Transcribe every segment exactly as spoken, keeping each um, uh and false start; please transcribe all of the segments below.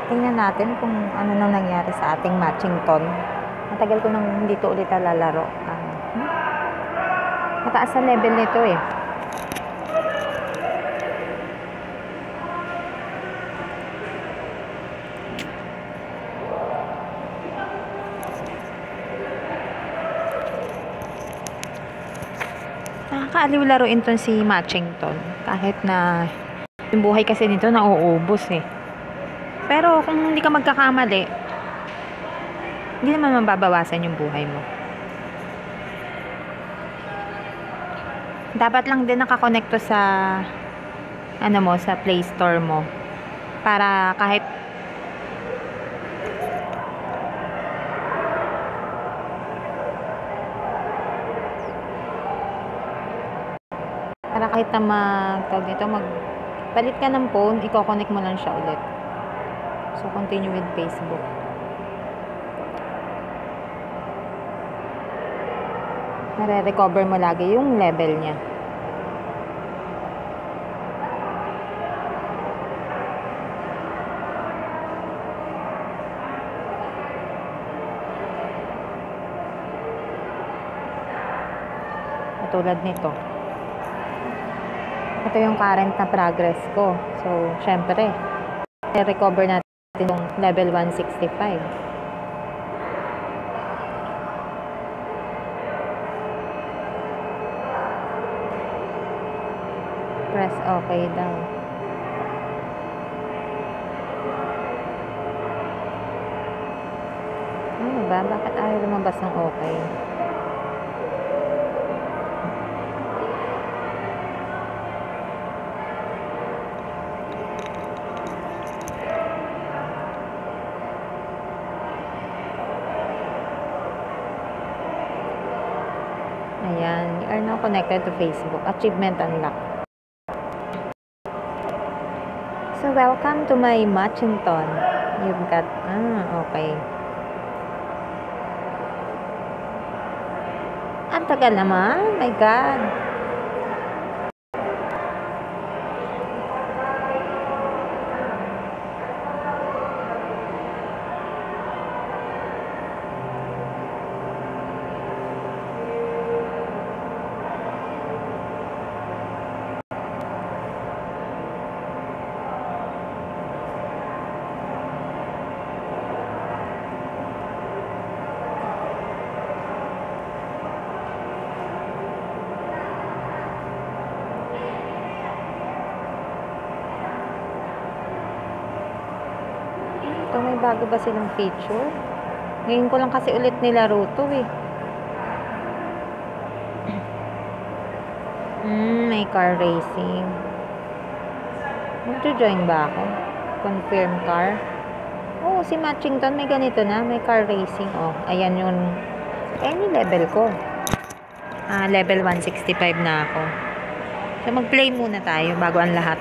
Tingnan natin kung ano nang nangyari sa ating matching tone. Matagal ko nang hindi to ulit lalaro. Ah, hmm? Mataas sa level nito eh. Nakakaaliw laruin to si matching tone. Kahit na yung buhay kasi nito nauubos eh. Pero kung hindi ka magkakamali, hindi naman mababawasan yung buhay mo. Dapat lang din nakakonect to sa ano mo, sa Play Store mo. Para kahit para kahit na mag tawag dito, mag palit ka ng phone, i-connect mo lang siya ulit. So, continue with Facebook. Nare-recover mo lagi yung level niya. Katulad nito. Ito yung current na progress ko. So, syempre, i-recover natin yung level one sixty-five. Press okay daw. Ano ba? Bakit ayaw lumabas ng okay? Ayan, you are now connected to Facebook. Achievement unlocked. So, welcome to my matching tone. You've got, ah, okay. Ang tagal naman. My God. Ito, may bago ba silang feature? Ngayon ko lang kasi ulit nilaro to eh. Hmm, may car racing. Magjo-join ba ako? Confirm car. Oh, si Matchington may ganito na. May car racing. Oh, ayan yung any level ko. Ah, level one sixty-five na ako. So, mag-play muna tayo bago ang lahat.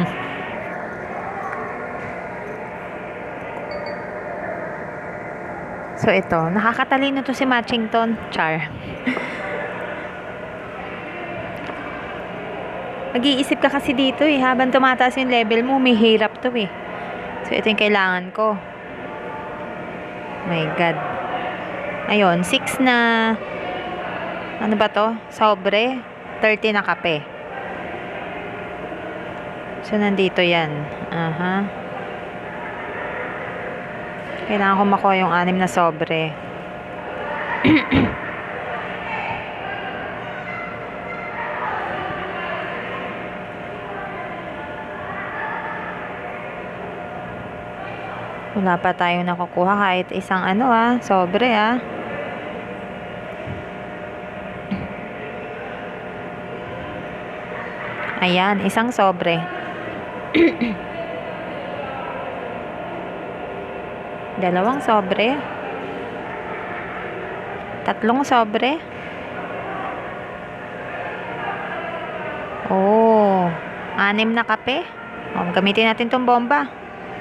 So, ito. Nakakatalino to si Matchington. Char. Mag-iisip ka kasi dito eh. Habang tumataas yung level mo, may hirap to eh. So, ito yung kailangan ko. My God. Ayun, six na ano ba to? Sobre. thirty na kape. So, nandito yan. Aha. Kailangan ko makuha yung anim na sobre. Wala pa tayong nakukuha kahit isang ano ah, sobre ah. Ayan, isang sobre. Dalawang sobre. Tatlong sobre. Oh, anim na kape. Oh, gamitin natin tong bomba.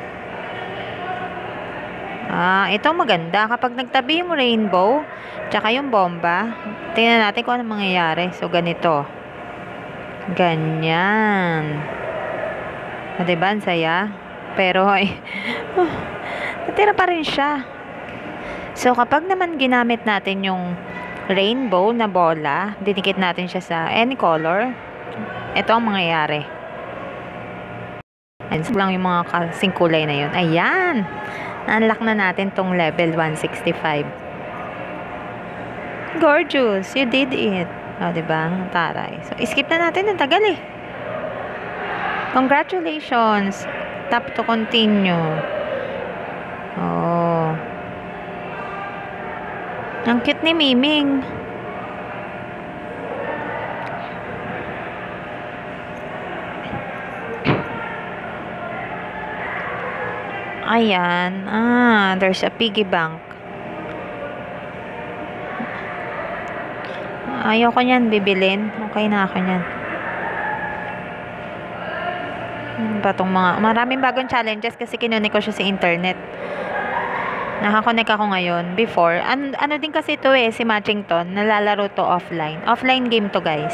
Ah, ito maganda. Kapag nagtabi yung rainbow, tsaka yung bomba, tingnan natin kung ano mangyayari. So, ganito. Ganyan. O, diba? Ang saya. pero ay, natira pa rin siya. So, kapag naman ginamit natin yung rainbow na bola, dinikit natin siya sa any color, ito ang mangyayari. Ayan, so lang yung mga kasing kulay na yun. Ayan! Na-unlock na natin tong level one sixty-five. Gorgeous! You did it! O, oh, diba? Taray. So, skip na natin. Ang tagal eh. Congratulations! Tap to continue. Oh. Ang cute ni Miming. Ayan. Ah, there's a piggy bank. Ayoko niyan bibilin. Okay na ako niyan. Ano ba tong mga... Maraming bagong challenges kasi kinunik ko siya sa internet. Nakakonect ako ngayon. Before, an ano din kasi ito eh, si Matchington. Nalalaro to offline. Offline game to, guys.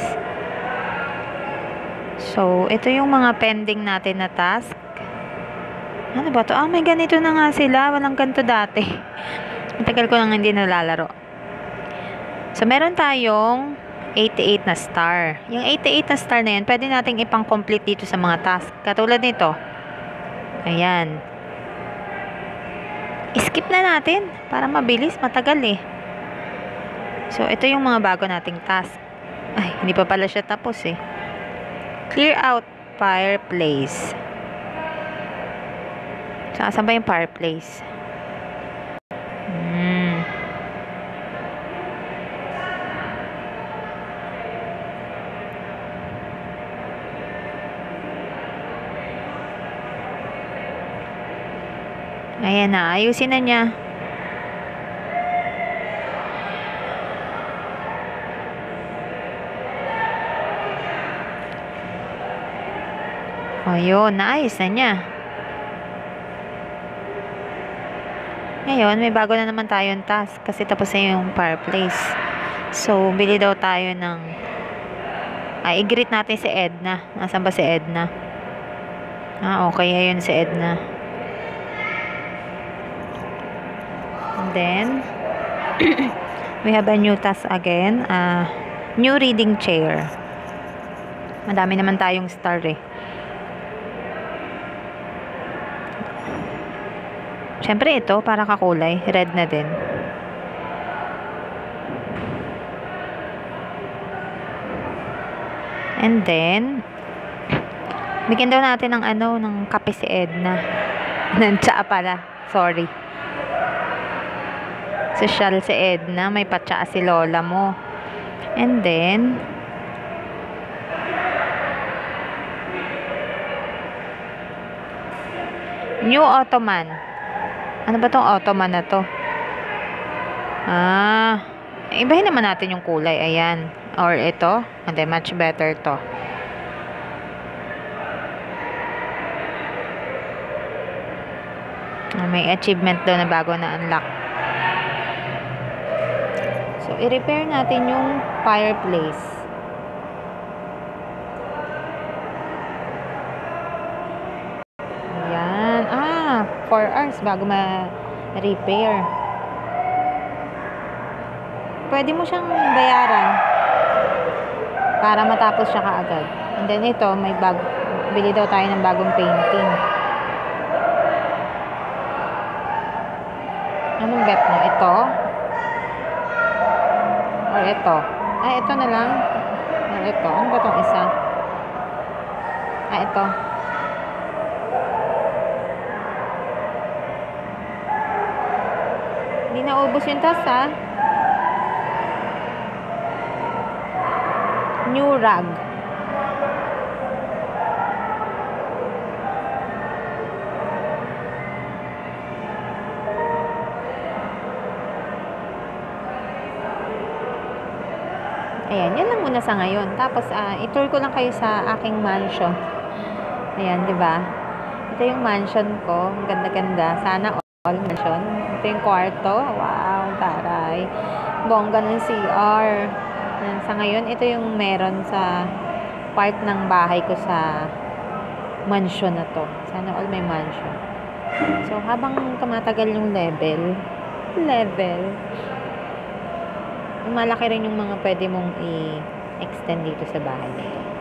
So, ito yung mga pending natin na task. Ano ba to? Ah, may ganito na nga sila. Walang ganito dati. Matagal ko nang hindi nalalaro. So, meron tayong eighty-eight na star. Yung eighty-eight na star na yan, pwede nating ipang-complete dito sa mga task. Katulad nito. Ayan. Skip na natin. Para mabilis. Matagal eh. So, ito yung mga bago nating task. Ay, hindi pa pala siya tapos eh. Clear out fireplace. So, asan ba yung fireplace? Hmm. Ayan na. Ayusin na niya. O, yun. Naayos na niya. Ngayon, may bago na naman tayong task. Kasi tapos na yung fireplace. So, bili daw tayo ng... Ay, i-greet natin si Edna. Nasaan ba si Edna? Ah, okay. Ayun si Edna. And then, we have a new task again. Uh, new reading chair. Madami naman tayong star eh. Siyempre ito, para kakulay. Red na din. And then, bigyan daw natin ng ano, ng kape si Edna. Ng tsaa pala. Sorry. Social si Edna. May patsaa si lola mo. And then, new Ottoman. Ano ba tong Ottoman na to? Ah, ibahin naman natin yung kulay. Ayan. Or ito. Hindi, much better to. May achievement daw na bago na unlock. So, i-repair natin yung fireplace. Ayan. Ah, four hours bago ma-repair. Pwede mo siyang bayaran para matapos siya kaagad. And then ito, may bag, bili daw tayo ng bagong painting. Anong bet mo? Ito? Or ito? Ay, ito na lang. Or ito? Ano ba itong isa? Ah, ito. Hindi naubos yung tas, ha? New rug. Ayan, yan lang muna sa ngayon. Tapos, uh, i-tour ko lang kayo sa aking mansion. Ayan, di ba? Ito yung mansion ko. Ganda-ganda. Sana all mansion. Ito yung kwarto. Wow, taray. Bongga ng C R. Ayan, sa ngayon, ito yung meron sa part ng bahay ko sa mansion na to. Sa Sana all may mansion. So, habang tumatagal yung level, level, malaki rin yung mga pwede mong i-extend dito sa bahay nito.